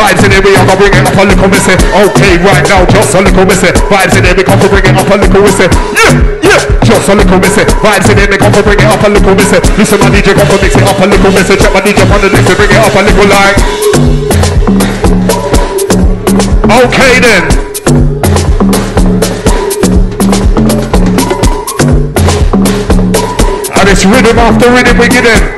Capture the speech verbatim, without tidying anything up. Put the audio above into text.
Vibes in here, we are gonna bring it up a little missy. Okay, right now, just a little missy. Vibes in here, we come to bring it up a little missy. Yeah, yeah, just a little missy. Vibes in here, we come to bring it up a little missy. Listen, my D J come to mix it up a little missy. Check my D J on the mix, bring it up a little like. Okay then. And it's rhythm after rhythm we get in.